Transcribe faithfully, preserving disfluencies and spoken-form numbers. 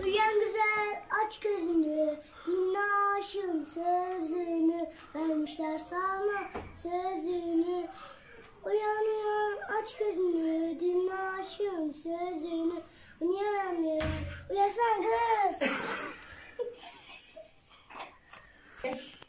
Uyan güzel aç gözünü, dinle aşığın sözünü, vermişler sana sözünü. Uyan uyan aç gözünü, dinle aşığın sözünü. Niye vermiyorum? Uyansana kız.